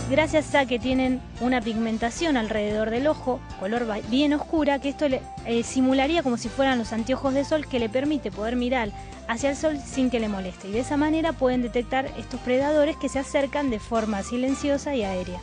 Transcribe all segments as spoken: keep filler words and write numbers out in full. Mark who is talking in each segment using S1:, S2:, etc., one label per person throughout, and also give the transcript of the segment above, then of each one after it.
S1: gracias a que tienen una pigmentación alrededor del ojo, color bien oscura, que esto le, eh, simularía como si fueran los anteojos de sol, que le permite poder mirar hacia el sol sin que le moleste. Y de esa manera pueden detectar estos predadores que se acercan de forma silenciosa y aérea.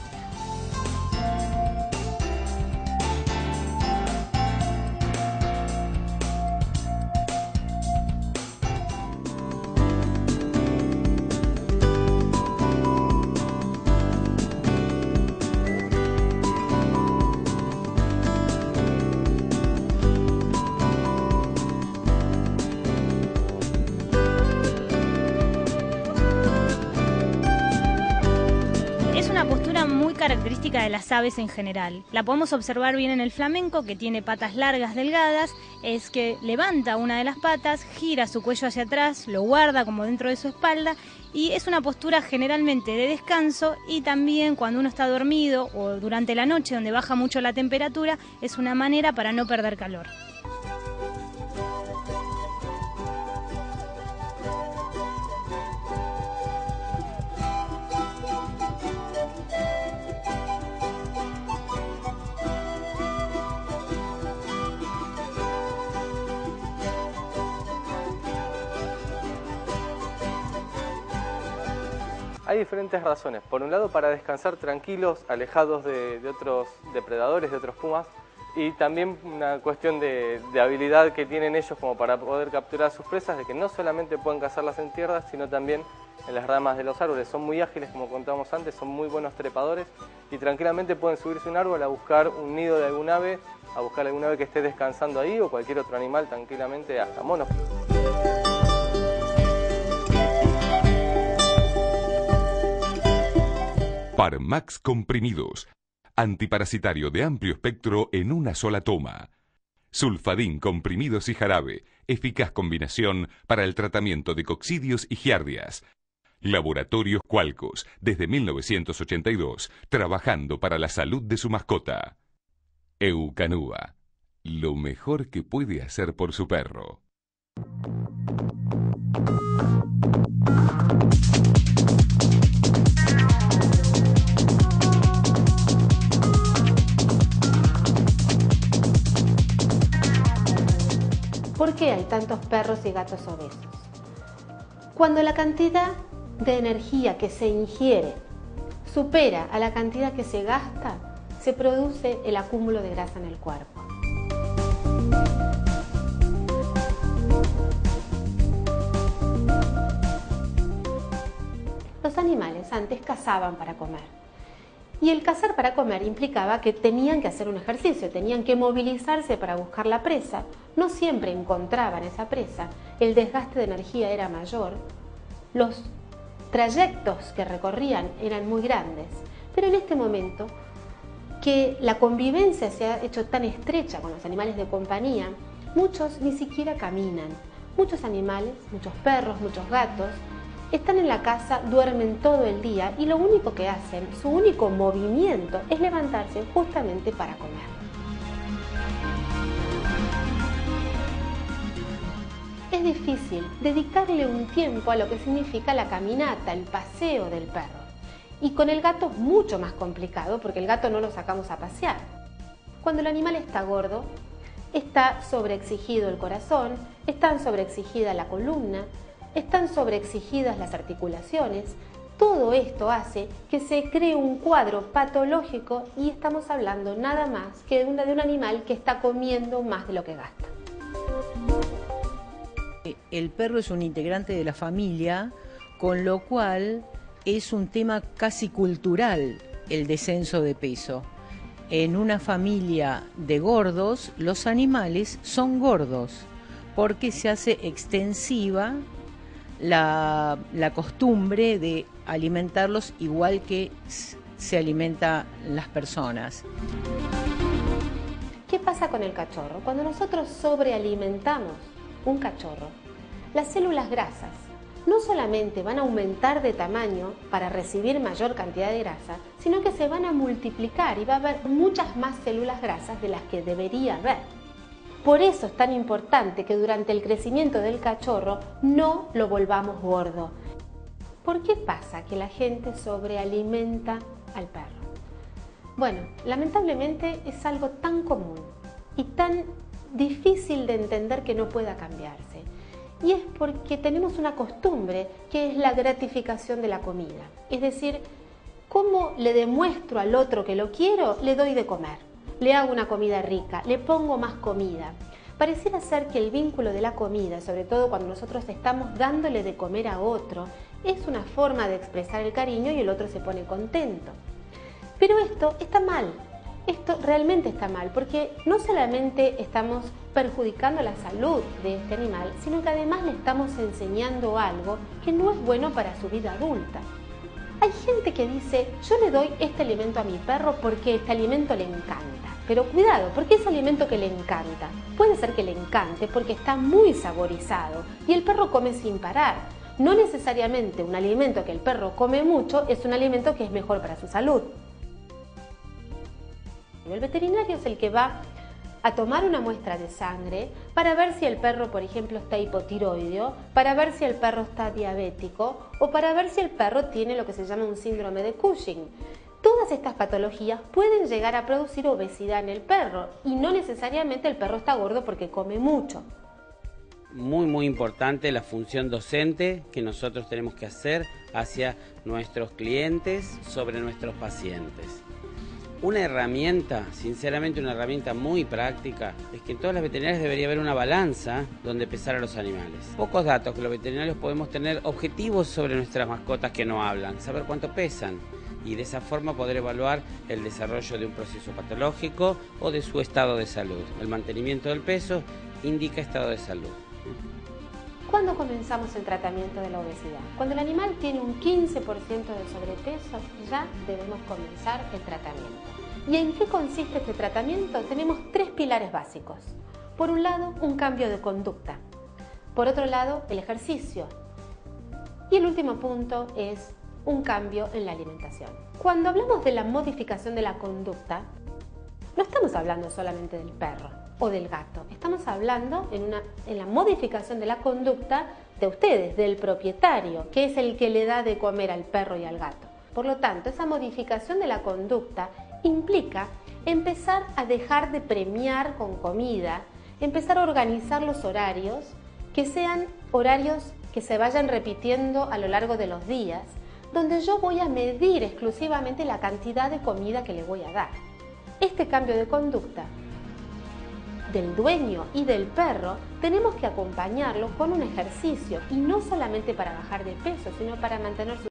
S1: Muy característica de las aves en general. La podemos observar bien en el flamenco, que tiene patas largas, delgadas, es que levanta una de las patas, gira su cuello hacia atrás, lo guarda como dentro de su espalda y es una postura generalmente de descanso, y también cuando uno está dormido o durante la noche donde baja mucho la temperatura, es una manera para no perder calor.
S2: Hay diferentes razones. Por un lado, para descansar tranquilos, alejados de, de otros depredadores, de otros pumas, y también una cuestión de, de habilidad que tienen ellos como para poder capturar a sus presas, de que no solamente pueden cazarlas en tierra, sino también en las ramas de los árboles. Son muy ágiles, como contábamos antes, son muy buenos trepadores y tranquilamente pueden subirse a un árbol a buscar un nido de algún ave, a buscar algún ave que esté descansando ahí o cualquier otro animal tranquilamente, hasta monos.
S3: Parmax Comprimidos, antiparasitario de amplio espectro en una sola toma. Sulfadín comprimidos y jarabe, eficaz combinación para el tratamiento de coccidios y giardias. Laboratorios Qualcos, desde mil novecientos ochenta y dos, trabajando para la salud de su mascota. Eukanuba, lo mejor que puede hacer por su perro.
S4: ¿Por qué hay tantos perros y gatos obesos? Cuando la cantidad de energía que se ingiere supera a la cantidad que se gasta, se produce el acúmulo de grasa en el cuerpo. Los animales antes cazaban para comer. Y el cazar para comer implicaba que tenían que hacer un ejercicio, tenían que movilizarse para buscar la presa. No siempre encontraban esa presa, el desgaste de energía era mayor, los trayectos que recorrían eran muy grandes. Pero en este momento, que la convivencia se ha hecho tan estrecha con los animales de compañía, muchos ni siquiera caminan. Muchos animales, muchos perros, muchos gatos, están en la casa, duermen todo el día y lo único que hacen, su único movimiento es levantarse justamente para comer. Es difícil dedicarle un tiempo a lo que significa la caminata, el paseo del perro. Y con el gato es mucho más complicado porque el gato no lo sacamos a pasear. Cuando el animal está gordo, está sobreexigido el corazón, está sobreexigida la columna, están sobreexigidas las articulaciones. Todo esto hace que se cree un cuadro patológico y estamos hablando nada más que de un, de un animal que está comiendo más de lo que gasta.
S5: El perro es un integrante de la familia, con lo cual es un tema casi cultural el descenso de peso. En una familia de gordos, los animales son gordos porque se hace extensiva La, la costumbre de alimentarlos igual que se alimentan las personas.
S4: ¿Qué pasa con el cachorro? Cuando nosotros sobrealimentamos un cachorro, las células grasas no solamente van a aumentar de tamaño para recibir mayor cantidad de grasa, sino que se van a multiplicar y va a haber muchas más células grasas de las que debería haber. Por eso es tan importante que durante el crecimiento del cachorro no lo volvamos gordo. ¿Por qué pasa que la gente sobrealimenta al perro? Bueno, lamentablemente es algo tan común y tan difícil de entender que no pueda cambiarse. Y es porque tenemos una costumbre que es la gratificación de la comida. Es decir, ¿cómo le demuestro al otro que lo quiero? Le doy de comer, le hago una comida rica, le pongo más comida. Pareciera ser que el vínculo de la comida, sobre todo cuando nosotros estamos dándole de comer a otro, es una forma de expresar el cariño y el otro se pone contento. Pero esto está mal, esto realmente está mal, porque no solamente estamos perjudicando la salud de este animal, sino que además le estamos enseñando algo que no es bueno para su vida adulta. Hay gente que dice, yo le doy este alimento a mi perro porque este alimento le encanta. Pero cuidado, porque ese alimento que le encanta, puede ser que le encante porque está muy saborizado y el perro come sin parar. No necesariamente un alimento que el perro come mucho es un alimento que es mejor para su salud. El veterinario es el que va a tomar una muestra de sangre para ver si el perro, por ejemplo, está hipotiroideo, para ver si el perro está diabético o para ver si el perro tiene lo que se llama un síndrome de Cushing. Todas estas patologías pueden llegar a producir obesidad en el perro y no necesariamente el perro está gordo porque come mucho.
S6: Muy muy importante la función docente que nosotros tenemos que hacer hacia nuestros clientes sobre nuestros pacientes. Una herramienta, sinceramente una herramienta muy práctica, es que en todas las veterinarias debería haber una balanza donde pesar a los animales. Pocos datos que los veterinarios podemos tener objetivos sobre nuestras mascotas que no hablan, saber cuánto pesan y de esa forma poder evaluar el desarrollo de un proceso patológico o de su estado de salud. El mantenimiento del peso indica estado de salud.
S4: ¿Cuándo comenzamos el tratamiento de la obesidad? Cuando el animal tiene un quince por ciento de sobrepeso, ya debemos comenzar el tratamiento. ¿Y en qué consiste este tratamiento? Tenemos tres pilares básicos. Por un lado, un cambio de conducta. Por otro lado, el ejercicio. Y el último punto es un cambio en la alimentación. Cuando hablamos de la modificación de la conducta, no estamos hablando solamente del perro o del gato. Estamos hablando en, una, en la modificación de la conducta de ustedes, del propietario, que es el que le da de comer al perro y al gato. Por lo tanto, esa modificación de la conducta implica empezar a dejar de premiar con comida, empezar a organizar los horarios, que sean horarios que se vayan repitiendo a lo largo de los días, donde yo voy a medir exclusivamente la cantidad de comida que le voy a dar. Este cambio de conducta del dueño y del perro tenemos que acompañarlo con un ejercicio y no solamente para bajar de peso, sino para mantener su